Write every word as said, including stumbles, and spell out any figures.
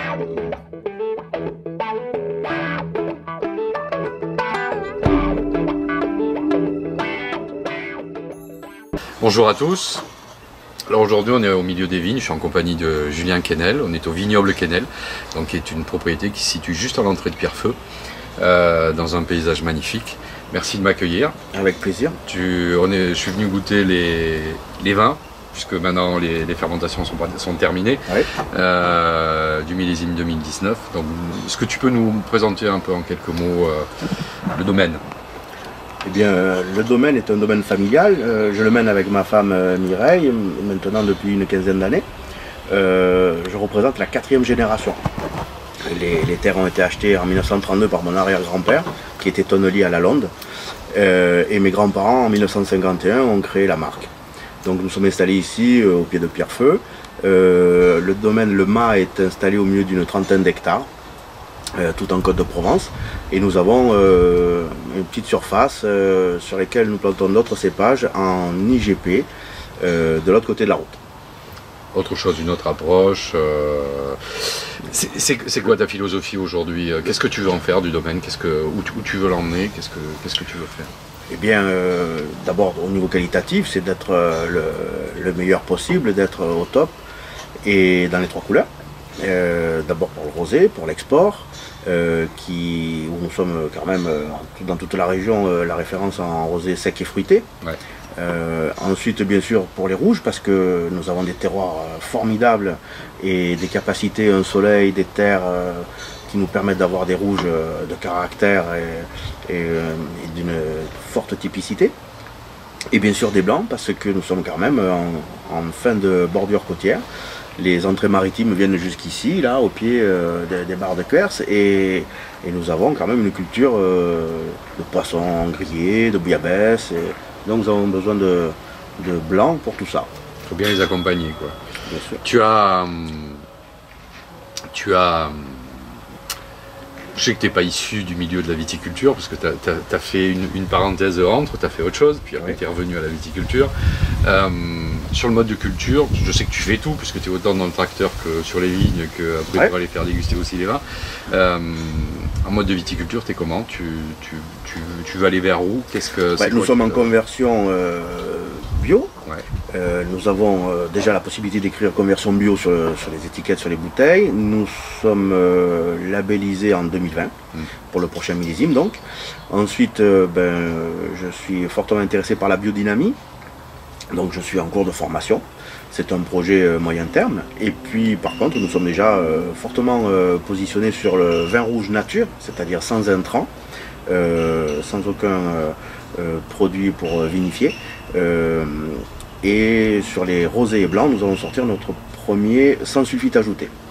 Bonjour à tous. Alors aujourd'hui on est au milieu des vignes, je suis en compagnie de Julien Quesnel, on est au vignoble Quesnel, donc qui est une propriété qui se situe juste à l'entrée de Pierrefeu, euh, dans un paysage magnifique. Merci de m'accueillir. Avec plaisir. Tu, on est, je suis venu goûter les, les vins, puisque maintenant les, les fermentations sont, sont terminées, Oui. euh, du millésime deux mille dix-neuf. Donc, est-ce que tu peux nous présenter un peu en quelques mots euh, le domaine ? Eh bien, euh, le domaine est un domaine familial. Euh, je le mène avec ma femme euh, Mireille, maintenant depuis une quinzaine d'années. Euh, je représente la quatrième génération. Les, les terres ont été achetées en mille neuf cent trente-deux par mon arrière-grand-père, qui était tonnelier à Lalonde. Euh, et mes grands-parents, en mille neuf cent cinquante et un, ont créé la marque. Donc nous sommes installés ici, euh, au pied de Pierrefeu. Euh, le domaine Le Mas est installé au milieu d'une trentaine d'hectares. Euh, tout en Côte-de-Provence, et nous avons euh, une petite surface euh, sur laquelle nous plantons d'autres cépages en I G P euh, de l'autre côté de la route. Autre chose, une autre approche. Euh, c'est quoi ta philosophie aujourd'hui? Qu'est-ce que tu veux en faire du domaine? Qu'est-ce que, où, tu, où tu veux l'emmener? Qu'est-ce que, qu'est-ce que tu veux faire? Eh bien, euh, d'abord au niveau qualitatif, c'est d'être euh, le, le meilleur possible, d'être au top et dans les trois couleurs. Euh, d'abord pour le rosé, pour l'export. Euh, qui, où nous sommes quand même euh, dans toute la région euh, la référence en rosé sec et fruité. Ouais. Euh, ensuite bien sûr pour les rouges parce que nous avons des terroirs euh, formidables et des capacités, un soleil, des terres euh, qui nous permettent d'avoir des rouges euh, de caractère et, et, euh, et d'une forte typicité. Et bien sûr des blancs parce que nous sommes quand même en, en fin de bordure côtière. Les entrées maritimes viennent jusqu'ici, là, au pied euh, des, des barres de Quers, et, et nous avons quand même une culture euh, de poissons grillés, de bouillabaisse, et donc nous avons besoin de, de blanc pour tout ça. Il faut bien les accompagner, quoi. Bien sûr. Tu as... Tu as... Je sais que tu n'es pas issu du milieu de la viticulture, parce que tu as, as, as fait une, une parenthèse entre, tu as fait autre chose, puis après Oui. tu es revenu à la viticulture. Euh, sur le mode de culture, je sais que tu fais tout, puisque tu es autant dans le tracteur que sur les vignes, qu'après Ouais. tu vas aller faire déguster aussi les vins. Euh, en mode de viticulture, tu es comment? tu, tu, tu, tu veux aller vers où? Qu'est-ce que Ouais, nous quoi, sommes tu... en conversion euh, bio. Ouais. Euh, nous avons euh, déjà la possibilité d'écrire conversion bio sur, sur les étiquettes, sur les bouteilles. Nous sommes euh, labellisés en deux mille vingt mm. pour le prochain millésime donc. Ensuite, euh, ben, je suis fortement intéressé par la biodynamie. Donc je suis en cours de formation. C'est un projet euh, moyen terme. Et puis par contre, nous sommes déjà euh, fortement euh, positionnés sur le vin rouge nature, c'est-à-dire sans intrants, euh, sans aucun euh, euh, produit pour vinifier. Euh, Et sur les rosés et blancs, nous allons sortir notre premier sans sulfite ajouté.